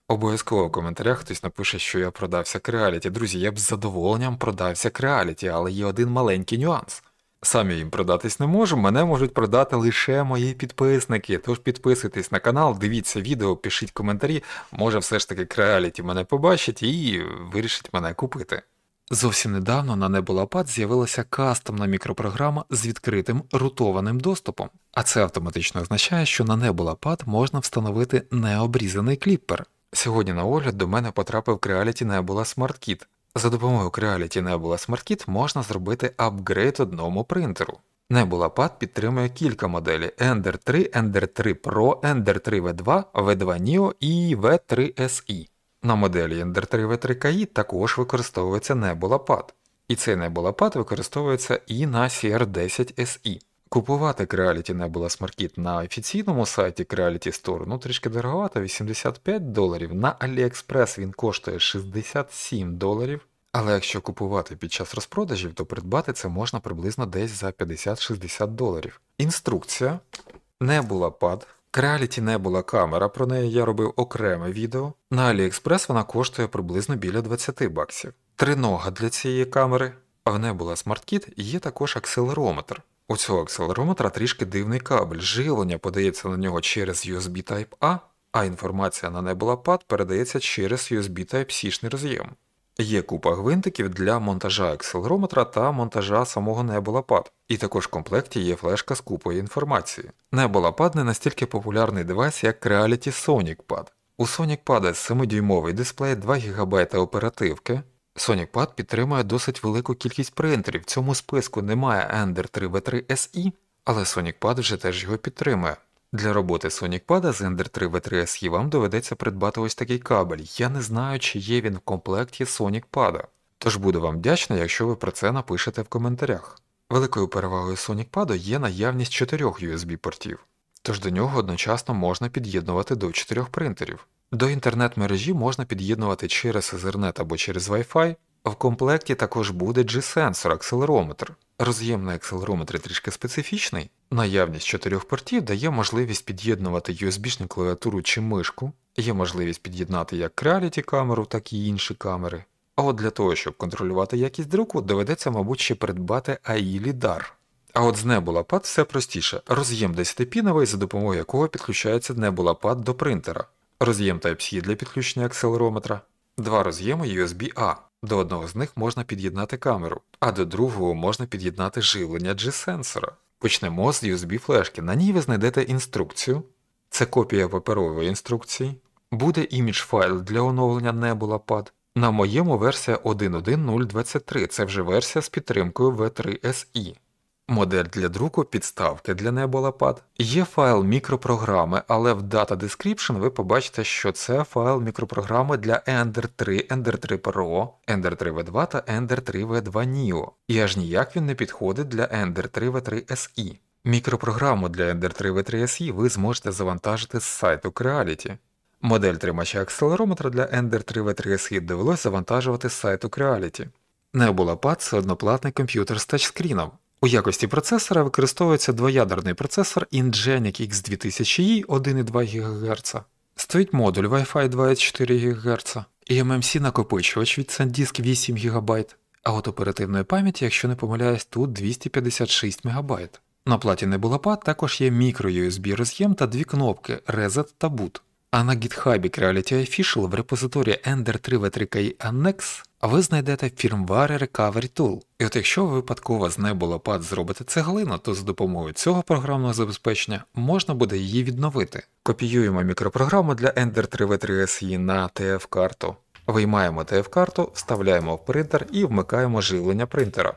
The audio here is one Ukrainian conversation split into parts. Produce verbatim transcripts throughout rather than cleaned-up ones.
Обов'язково в коментарях хтось напише, що я продався Creality. Друзі, я б з задоволенням продався Creality, але є один маленький нюанс. Сам я їм продатись не можу, мене можуть продати лише мої підписники. Тож підписуйтесь на канал, дивіться відео, пишіть коментарі, може все ж таки Creality мене побачить і вирішить мене купити. Зовсім недавно на Nebulapad з'явилася кастомна мікропрограма з відкритим рутованим доступом. А це автоматично означає, що на Nebulapad можна встановити необрізаний кліппер. Сьогодні на огляд до мене потрапив Creality Nebula SmartKit. За допомогою Creality Nebula SmartKit можна зробити апгрейд одному принтеру. Nebulapad підтримує кілька моделей Ender три, Ender три Pro, Ender три ві два, ві два Neo і ві три ес і. На моделі Ender три ві три кей і також використовується Nebulapad. І цей Nebulapad використовується і на сі ар десять ес і. Купувати Creality Nebula SmartKit на офіційному сайті Creality Store ну трішки дороговато, вісімдесят п'ять доларів, на AliExpress він коштує шістдесят сім доларів, але якщо купувати під час розпродажів, то придбати це можна приблизно десь за п'ятдесят-шістдесят доларів. Інструкція. Nebulapad. Creality Nebula камера, про неї я робив окреме відео. На AliExpress вона коштує приблизно біля двадцять баксів. Тринога для цієї камери, а в Nebula SmartKit є також акселерометр. У цього акселерометра трішки дивний кабель, живлення подається на нього через ю ес бі Type-A, а інформація на Nebulapad передається через ю ес бі Type-C роз'єм. Є купа гвинтиків для монтажа акселерометра та монтажа самого Nebulapad, і також в комплекті є флешка з купою інформації. Nebulapad не настільки популярний девайс, як Creality SonicPad. У SonicPad семидюймовий дисплей, два гігабайти оперативки. SonicPad підтримує досить велику кількість принтерів, в цьому списку немає Ender три ві три ес і, але SonicPad вже теж його підтримує. Для роботи SonicPad з Ender три ві три ес і вам доведеться придбати ось такий кабель, я не знаю, чи є він в комплекті SonicPad. Тож буду вам вдячний, якщо ви про це напишете в коментарях. Великою перевагою SonicPad є наявність чотирьох ю ес бі портів, тож до нього одночасно можна під'єднувати до чотирьох принтерів. До інтернет-мережі можна під'єднувати через Ethernet або через Wi-Fi. В комплекті також буде G-сенсор акселерометр. Роз'єм на акселерометрі трішки специфічний. Наявність чотирьох портів дає можливість під'єднувати ю ес бі-шну клавіатуру чи мишку. Є можливість під'єднати як Creality камеру, так і інші камери. А от для того, щоб контролювати якість друку, доведеться, мабуть, ще придбати ей і лідар. А от з Nebulapad все простіше. Роз'єм десятипіновий, за допомогою якого підключається Nebulapad до принтера. Роз'єм Type-C для підключення акселерометра. Два роз'єми ю ес бі-A. До одного з них можна під'єднати камеру, а до другого можна під'єднати живлення G-сенсора. Почнемо з ю ес бі-флешки. На ній ви знайдете інструкцію. Це копія паперової інструкції. Буде імідж файл для оновлення Nebulapad. На моєму версія один точка один точка нуль двадцять три, це вже версія з підтримкою ві три ес і. Модель для друку, підставки для Nebulapad. Є файл мікропрограми, але в Data Description ви побачите, що це файл мікропрограми для Ender три, Ender три Pro, Ender три ві два та Ender три ві два Neo. І аж ніяк він не підходить для Ender три ві три ес і. Мікропрограму для Ender три ві три ес і ви зможете завантажити з сайту Creality. Модель тримача акселерометра для Ender три ві три ес і довелось завантажувати з сайту Creality. Nebulapad – це одноплатний комп'ютер з тачскріном. У якості процесора використовується двоядерний процесор Ingenic ікс дві тисячі і один цілих два гігагерца. Стоїть модуль Wi-Fi двадцять чотири гігагерца і ем ем сі накопичувач від SanDisk вісім гігабайт, а от оперативної пам'яті, якщо не помиляюсь, тут двісті п'ятдесят шість мегабайт. На платі Nebulapad також є мікро-ю ес бі роз'єм та дві кнопки Reset та Boot. А на GitHub Creality Official в репозиторії Ender три ві три кей і Annex ви знайдете Firmware Recovery Tool. І от якщо ви випадково з Nebulapad зробите цеглину, то за допомогою цього програмного забезпечення можна буде її відновити. Копіюємо мікропрограму для Ender три ві три ес і на ті еф-карту. Виймаємо ті еф-карту, вставляємо в принтер і вмикаємо живлення принтера.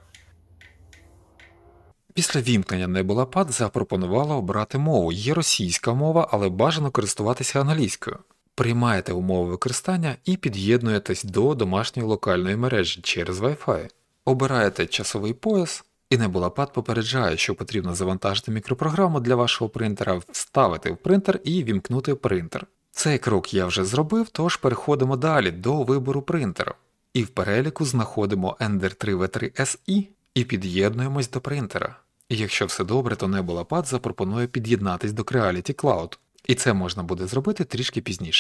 Після вімкнення Nebulapad запропонувала обрати мову. Є російська мова, але бажано користуватися англійською. Приймаєте умови використання і під'єднуєтесь до домашньої локальної мережі через Wi-Fi. Обираєте часовий пояс, і Nebulapad попереджає, що потрібно завантажити мікропрограму для вашого принтера, вставити в принтер і вімкнути принтер. Цей крок я вже зробив, тож переходимо далі до вибору принтера. І в переліку знаходимо Ender три ві три ес і і під'єднуємось до принтера. І якщо все добре, то Nebulapad запропонує під'єднатись до Creality Cloud. І це можна буде зробити трішки пізніше.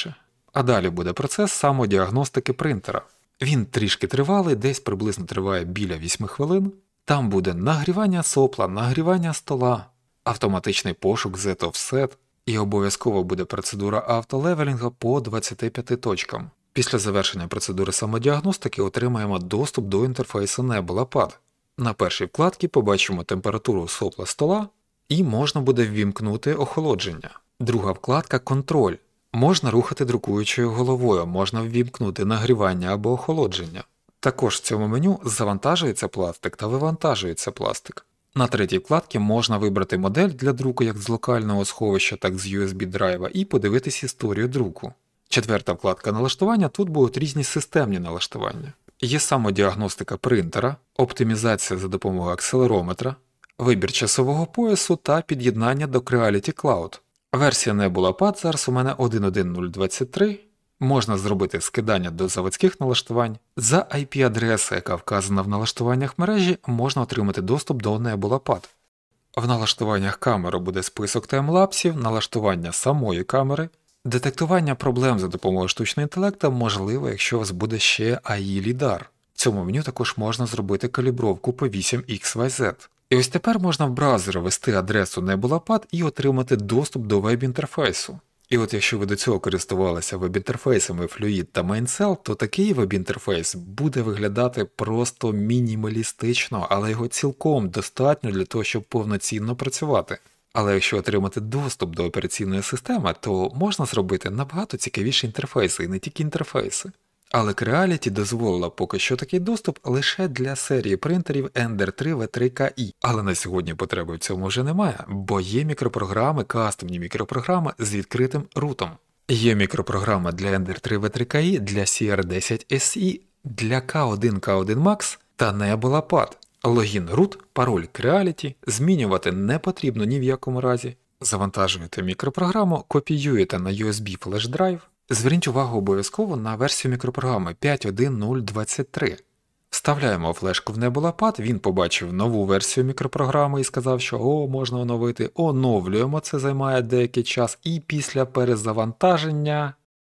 А далі буде процес самодіагностики принтера. Він трішки тривалий, десь приблизно триває біля вісім хвилин. Там буде нагрівання сопла, нагрівання стола, автоматичний пошук зет офсет і обов'язково буде процедура автолевелінга по двадцяти п'яти точкам. Після завершення процедури самодіагностики отримаємо доступ до інтерфейсу Nebula Pad. На першій вкладці побачимо температуру сопла стола і можна буде ввімкнути охолодження. Друга вкладка «Контроль». Можна рухати друкуючою головою, можна ввімкнути нагрівання або охолодження. Також в цьому меню завантажується пластик та вивантажується пластик. На третій вкладці можна вибрати модель для друку як з локального сховища, так з ю ес бі драйва і подивитись історію друку. Четверта вкладка налаштування, тут будуть різні системні налаштування. Є самодіагностика принтера, оптимізація за допомогою акселерометра, вибір часового поясу та під'єднання до Creality Cloud. Версія Nebula Pad зараз у мене один точка один точка нуль точка двадцять три. Можна зробити скидання до заводських налаштувань. За ай пі-адресою, яка вказана в налаштуваннях мережі, можна отримати доступ до Nebula Pad. В налаштуваннях камери буде список таймлапсів, налаштування самої камери. Детектування проблем за допомогою штучного інтелекту можливо, якщо у вас буде ще ей ай лідар. В цьому меню також можна зробити калібровку по вісім ікс вай зет. І ось тепер можна в браузері ввести адресу Nebula Pad і отримати доступ до веб-інтерфейсу. І от якщо ви до цього користувалися веб-інтерфейсами Fluid та MainCell, то такий веб-інтерфейс буде виглядати просто мінімалістично, але його цілком достатньо для того, щоб повноцінно працювати. Але якщо отримати доступ до операційної системи, то можна зробити набагато цікавіші інтерфейси, і не тільки інтерфейси. Але Creality дозволила поки що такий доступ лише для серії принтерів Ender три ві три кей і. Але на сьогодні потреби в цьому вже немає, бо є мікропрограми, кастомні мікропрограми з відкритим рутом. Є мікропрограма для Ender три ві три кей і, для сі ар десять ес і, для кей один кей один Max та Nebula Pad. Логін root, пароль Creality, змінювати не потрібно ні в якому разі. Завантажуєте мікропрограму, копіюєте на ю ес бі флеш-драйв. Зверніть увагу обов'язково на версію мікропрограми п'ять точка один точка нуль точка двадцять три. Вставляємо флешку в Nebula Pad, він побачив нову версію мікропрограми і сказав, що о, можна оновити. Оновлюємо, це займає деякий час, і після перезавантаження...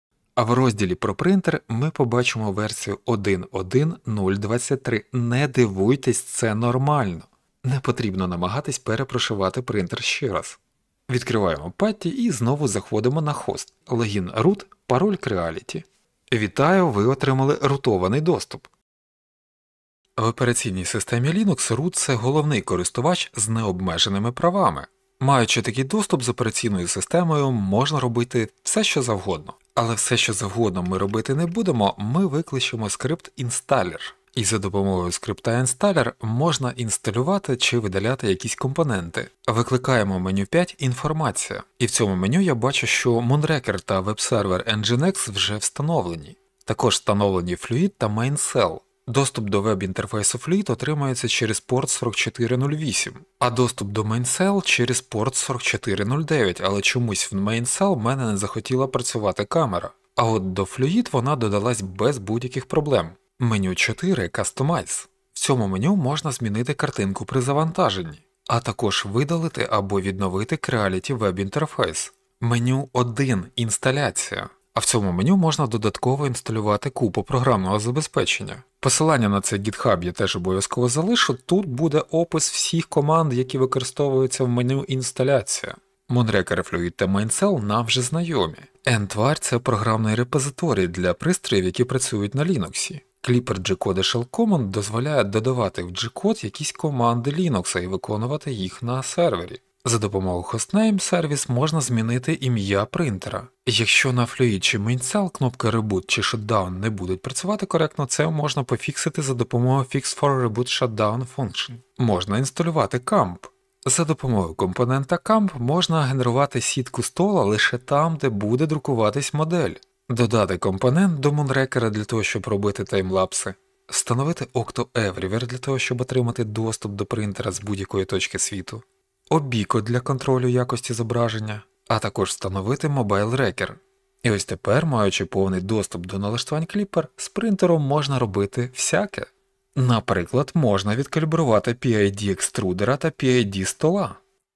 А в розділі про принтер ми побачимо версію один точка один точка нуль точка двадцять три. Не дивуйтесь, це нормально. Не потрібно намагатись перепрошивати принтер ще раз. Відкриваємо патті і знову заходимо на хост. Логін root, пароль Creality. Вітаю, ви отримали рутований доступ. В операційній системі Linux root – це головний користувач з необмеженими правами. Маючи такий доступ з операційною системою, можна робити все, що завгодно. Але все, що завгодно ми робити не будемо, ми викличемо скрипт installer. І за допомогою скрипта installer можна інсталювати чи видаляти якісь компоненти. Викликаємо меню п'ять «Інформація». І в цьому меню я бачу, що Moonraker та веб-сервер Nginx вже встановлені. Також встановлені Fluid та MainCell. Доступ до веб-інтерфейсу Fluid отримується через порт сорок чотири нуль вісім, а доступ до MainCell через порт сорок чотири нуль дев'ять, але чомусь в MainCell в мене не захотіла працювати камера. А от до Fluid вона додалась без будь-яких проблем. Меню чотири Customize. В цьому меню можна змінити картинку при завантаженні, а також видалити або відновити Creality веб-інтерфейс. Меню один Інсталяція. А в цьому меню можна додатково інсталювати купу програмного забезпечення. Посилання на це GitHub я теж обов'язково залишу, тут буде опис всіх команд, які використовуються в меню інсталяція. Moonraker, Fluid та MainCell нам вже знайомі. Entvar – це програмний репозиторій для пристроїв, які працюють на Linux. Clipper G-Code Shell Command дозволяє додавати в G-Code якісь команди Linux і виконувати їх на сервері. За допомогою hostname сервіс можна змінити ім'я принтера. Якщо на Fluid чи MainCell кнопка Reboot чи Shutdown не будуть працювати коректно, це можна пофіксити за допомогою Fix for Reboot Shutdown Function. Можна інсталювати камп. За допомогою компонента камп можна генерувати сітку стола лише там, де буде друкуватись модель. Додати компонент до Moonraker для того, щоб робити таймлапси. Встановити Octo Everywhere для того, щоб отримати доступ до принтера з будь-якої точки світу. Обіко для контролю якості зображення, а також встановити Mobile Wrecker. І ось тепер, маючи повний доступ до налаштувань Clipper, з принтером можна робити всяке. Наприклад, можна відкалібрувати пі ай ді екструдера та пі ай ді стола.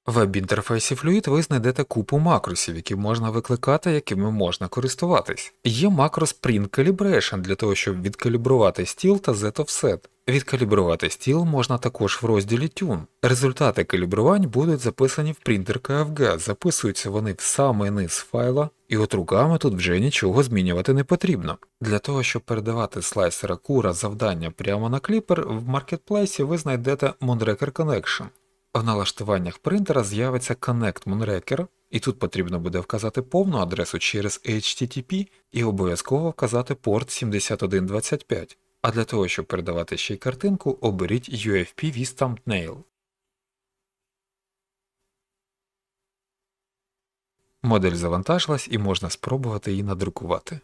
В веб-інтерфейсі Fluid ви знайдете купу макросів, які можна викликати, якими можна користуватись. Є макрос Print Calibration для того, щоб відкалібрувати стіл та Z-offset. Відкалібрувати стіл можна також в розділі Tune. Результати калібрувань будуть записані в printer.kfg, записуються вони в самий низ файла, і от руками тут вже нічого змінювати не потрібно. Для того, щоб передавати слайсера Cura завдання прямо на кліпер, в маркетплейсі ви знайдете Moonraker Connection. В налаштуваннях принтера з'явиться Connect Moonraker, і тут потрібно буде вказати повну адресу через ейч ті ті пі і обов'язково вказати порт сімдесят один двадцять п'ять. А для того, щоб передавати ще й картинку, оберіть ю еф пі with Thumbnail. Модель завантажилась і можна спробувати її надрукувати.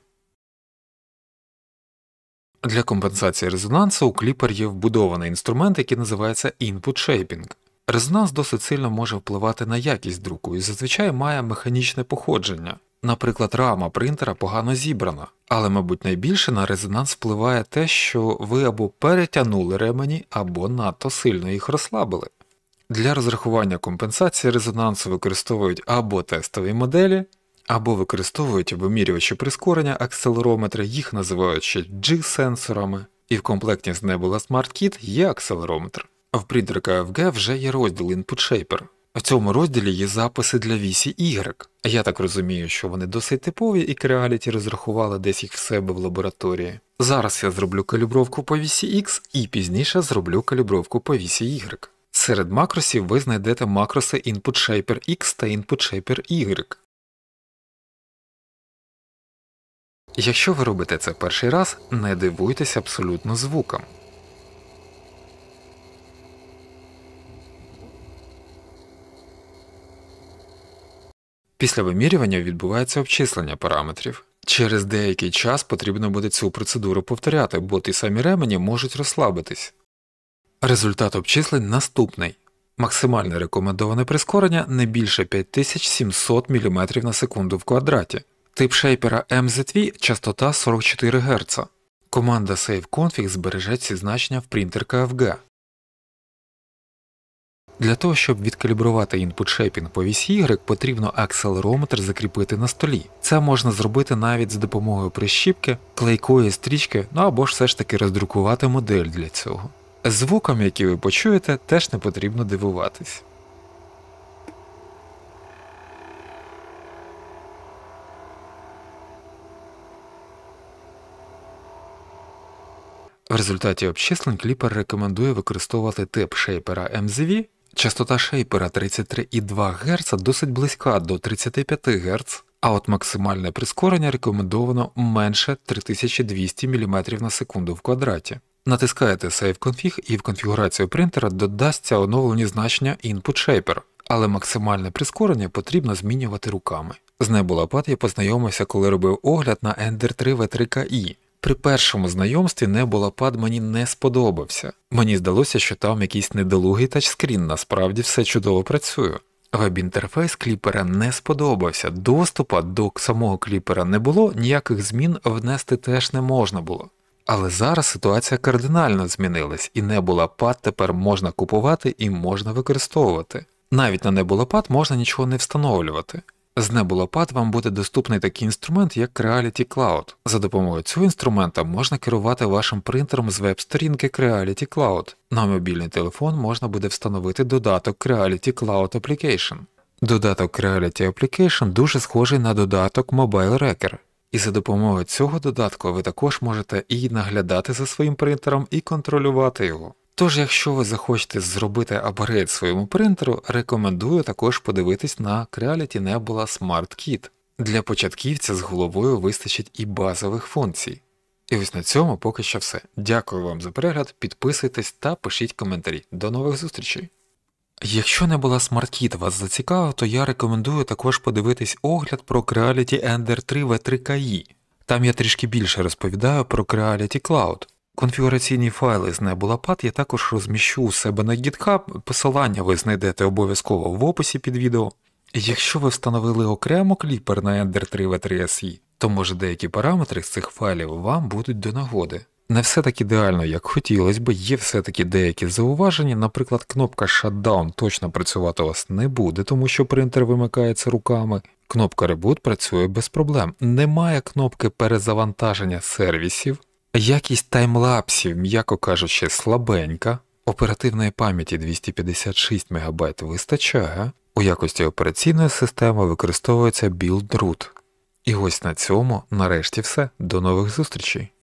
Для компенсації резонансу у Clipper є вбудований інструмент, який називається Input Shaping. Резонанс досить сильно може впливати на якість друку і зазвичай має механічне походження. Наприклад, рама принтера погано зібрана, але, мабуть, найбільше на резонанс впливає те, що ви або перетягнули ремені, або надто сильно їх розслабили. Для розрахування компенсації резонансу використовують або тестові моделі, або використовують вимірювачі прискорення акселерометри, їх називають ще G-сенсорами, і в комплекті з Nebula SmartKit є акселерометр. В Printer.kfg вже є розділ Input Shaper. В цьому розділі є записи для вісі Y. Я так розумію, що вони досить типові і Creality розрахували десь їх в себе в лабораторії. Зараз я зроблю калібровку по вісі X і пізніше зроблю калібровку по вісі Y. Серед макросів ви знайдете макроси Input Shaper X та Input Shaper Y. Якщо ви робите це перший раз, не дивуйтесь абсолютно звукам. Після вимірювання відбувається обчислення параметрів. Через деякий час потрібно буде цю процедуру повторяти, бо ті самі ремені можуть розслабитись. Результат обчислень наступний. Максимальне рекомендоване прискорення не більше п'ять тисяч сімсот міліметрів на секунду в квадраті. Тип шейпера ем зет ві, частота сорок чотири герца. Команда SaveConfig збереже ці значення в Printer.kfg. Для того, щоб відкалібрувати Input Shaping по вісі Y, потрібно акселерометр закріпити на столі. Це можна зробити навіть з допомогою прищіпки, клейкої стрічки, ну або ж все ж таки роздрукувати модель для цього. Звукам, які ви почуєте, теж не потрібно дивуватись. В результаті обчислень Clipper рекомендує використовувати тип шейпера ем зет ві. Частота шейпера тридцять три і два герца досить близька до тридцяти п'яти герц, а от максимальне прискорення рекомендовано менше три тисячі двісті міліметрів на секунду в квадраті. Натискаєте SaveConfig і в конфігурацію принтера додасться оновлені значення Input Shaper, але максимальне прискорення потрібно змінювати руками. З Nebula пад я познайомився, коли робив огляд на Ender три ві три кей і. При першому знайомстві Nebula пад мені не сподобався. Мені здалося, що там якийсь недолугий тачскрін, насправді все чудово працює. Веб-інтерфейс кліпера не сподобався, доступа до самого кліпера не було, ніяких змін внести теж не можна було. Але зараз ситуація кардинально змінилась, і Nebula пад тепер можна купувати і можна використовувати. Навіть на Nebula пад можна нічого не встановлювати. З Nebula пад вам буде доступний такий інструмент, як Creality Cloud. За допомогою цього інструмента можна керувати вашим принтером з веб-сторінки Creality Cloud. На мобільний телефон можна буде встановити додаток Creality Cloud Application. Додаток Creality Application дуже схожий на додаток Mobile Wrecker. І за допомогою цього додатку ви також можете і наглядати за своїм принтером, і контролювати його. Тож, якщо ви захочете зробити апгрейд своєму принтеру, рекомендую також подивитись на Creality Nebula SmartKit. Для початківця з головою вистачить і базових функцій. І ось на цьому поки що все. Дякую вам за перегляд, підписуйтесь та пишіть коментарі. До нових зустрічей! Якщо Nebula SmartKit вас зацікавив, то я рекомендую також подивитись огляд про Creality Ender три ві три кей і. Там я трішки більше розповідаю про Creality Cloud. Конфігураційні файли з Nebula пад я також розміщу у себе на GitHub, посилання ви знайдете обов'язково в описі під відео. Якщо ви встановили окремо кліпер на Ender три ві три ес і, то може деякі параметри з цих файлів вам будуть до нагоди. Не все так ідеально, як хотілося б, є все-таки деякі зауваження, наприклад, кнопка Shutdown точно працювати у вас не буде, тому що принтер вимикається руками. Кнопка Reboot працює без проблем. Немає кнопки перезавантаження сервісів. Якість таймлапсів, м'яко кажучи, слабенька. Оперативної пам'яті двісті п'ятдесят шість мегабайт вистачає. У якості операційної системи використовується Build Root. І ось на цьому нарешті все. До нових зустрічей!